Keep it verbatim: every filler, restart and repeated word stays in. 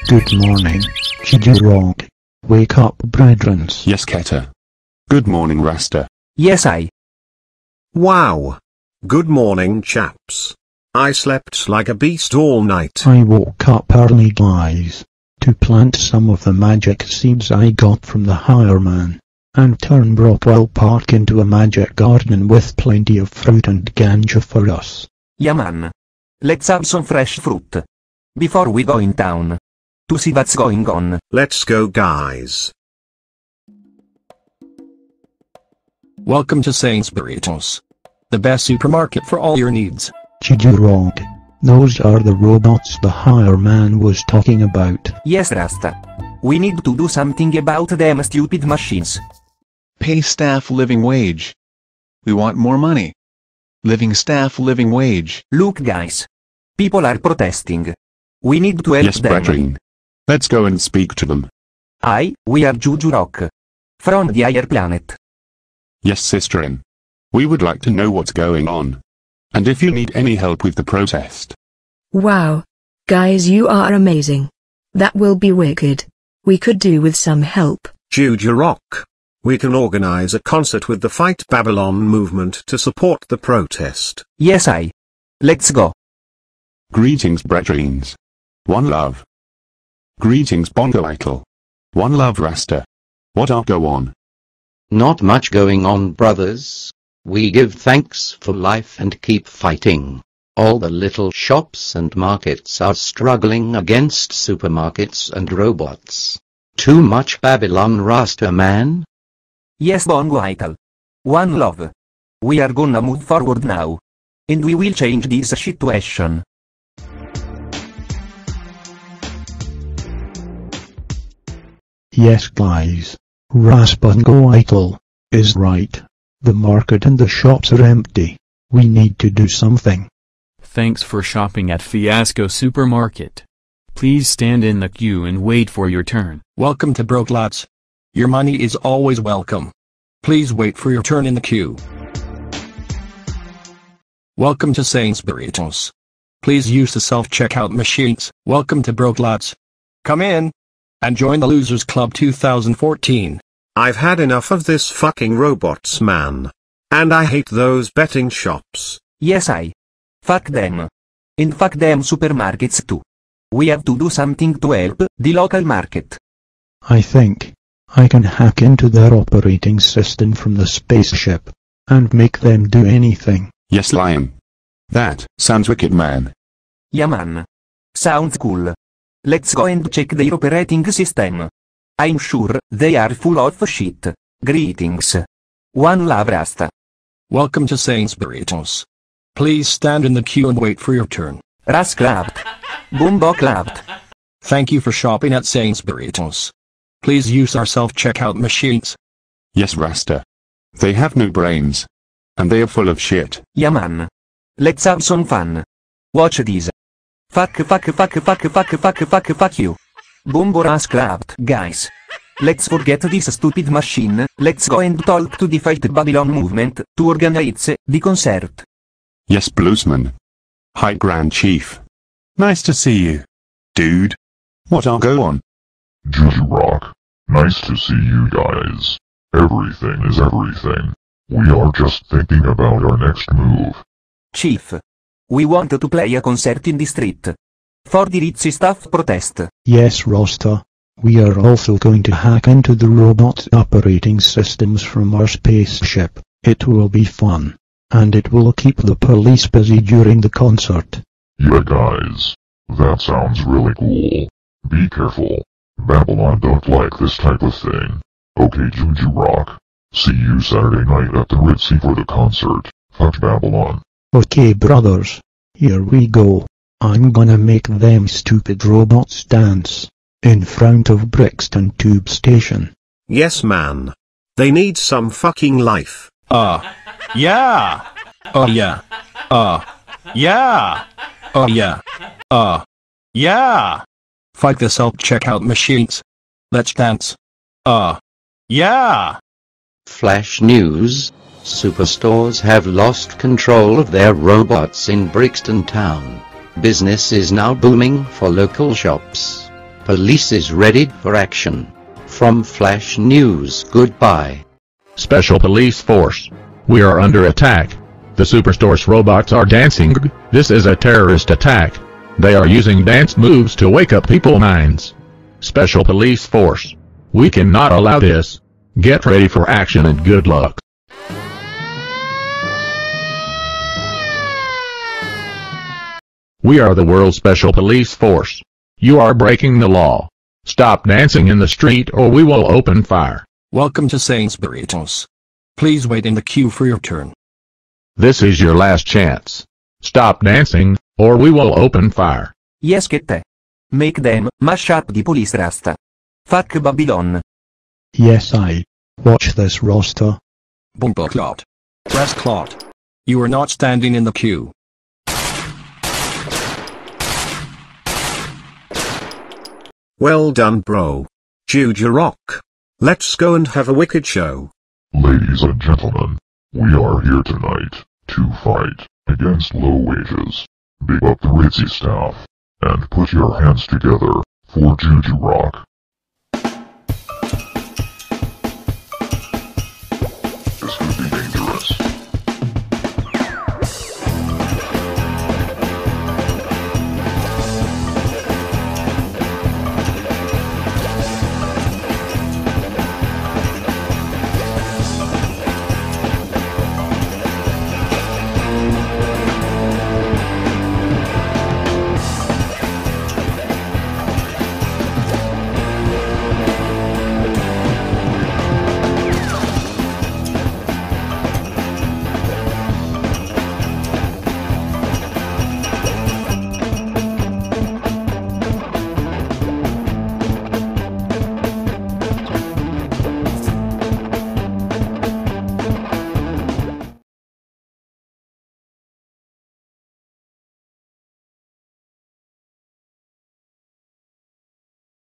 Good morning, Chijurok. Wake up, brethren. Yes, Keta. Good morning, Rasta. Yes, I. Wow. Good morning, chaps. I slept like a beast all night. I woke up early, guys, to plant some of the magic seeds I got from the higher man, and turn Brockwell Park into a magic garden with plenty of fruit and ganja for us. Yeah, man. Let's have some fresh fruit before we go in town to see what's going on. Let's go, guys. Welcome to Sainsbury's, the best supermarket for all your needs. Chijurok, those are the robots the higher man was talking about. Yes, Rasta. We need to do something about them stupid machines. Pay staff living wage. We want more money. Living staff living wage. Look, guys. People are protesting. We need to help Yes, them. brethren. Let's go and speak to them. I, we are Jujurok. From the higher planet. Yes, sisterin. We would like to know what's going on. And if you need any help with the protest. Wow. Guys, you are amazing. That will be wicked. We could do with some help. Jujurok. We can organize a concert with the Fight Babylon movement to support the protest. Yes, I. Let's go. Greetings, brethren. One love. Greetings, Bongo Idol. One love, Rasta. What are go on? Not much going on, brothers. We give thanks for life and keep fighting. All the little shops and markets are struggling against supermarkets and robots. Too much Babylon, Rasta man? Yes, Bongo Idol. One love. We are gonna move forward now. And we will change this situation. Yes, guys. Raspungo Idol is right. The market and the shops are empty. We need to do something. Thanks for shopping at Fiasco Supermarket. Please stand in the queue and wait for your turn. Welcome to Broklots. Your money is always welcome. Please wait for your turn in the queue. Welcome to Sainsbury's. Please use the self-checkout machines. Welcome to Broklots. Come in and join the Losers Club two thousand fourteen. I've had enough of this fucking robots, man. And I hate those betting shops. Yes, I. Fuck them. And fuck them supermarkets too. We have to do something to help the local market. I think I can hack into their operating system from the spaceship and make them do anything. Yes, Lion. That sounds wicked, man. Yeah, man. Sounds cool. Let's go and check their operating system. I'm sure they are full of shit. Greetings. One love, Rasta. Welcome to Sainsbury's. Please stand in the queue and wait for your turn. Ras clapped. Bumbo clapped. Thank you for shopping at Sainsbury's. Please use our self-checkout machines. Yes, Rasta. They have no brains. And they are full of shit. Yeah, man. Let's have some fun. Watch this. Fuck fuck fuck fuck fuck fuck fuck fuck you. Bumbo Ras clapped. Guys. Let's forget this stupid machine. Let's go and talk to the Fight Babylon movement to organize the concert. Yes, Bluesman. Hi, Grand Chief. Nice to see you. Dude. What are go on? Jujurok. Nice to see you guys. Everything is everything. We are just thinking about our next move. Chief. We want to play a concert in the street. For the rich staff protest. Yes, Rasta. We are also going to hack into the robot operating systems from our spaceship. It will be fun. And it will keep the police busy during the concert. Yeah, guys. That sounds really cool. Be careful. Babylon don't like this type of thing. Okay, Jujurok. See you Saturday night at the Ritzy for the concert. Fuck Babylon. Okay, brothers. Here we go. I'm gonna make them stupid robots dance in front of Brixton Tube Station. Yes, man. They need some fucking life. Uh. Yeah. Oh yeah. Uh. Yeah. Oh yeah. Uh. Yeah. Fight the self-checkout machines. Let's dance. Uh. Yeah. Flash news. Superstores have lost control of their robots in Brixton Town. Business is now booming for local shops. Police is ready for action. From Flash News, goodbye. Special Police Force. We are under attack. The Superstore's robots are dancing. This is a terrorist attack. They are using dance moves to wake up people's minds. Special Police Force. We cannot allow this. Get ready for action and good luck. We are the world's Special Police Force. You are breaking the law. Stop dancing in the street or we will open fire. Welcome to Sainsbury's. Please wait in the queue for your turn. This is your last chance. Stop dancing, or we will open fire. Yes che te. Make them, mash up di police rasta. Fuck Babylon. Yes I. Watch this roster. Bumper clot. Press clot. You are not standing in the queue. Well done, bro. Juju Rock. Let's go and have a wicked show. Ladies and gentlemen, we are here tonight to fight against low wages. Big up the Ritzy staff, and put your hands together for Juju Rock.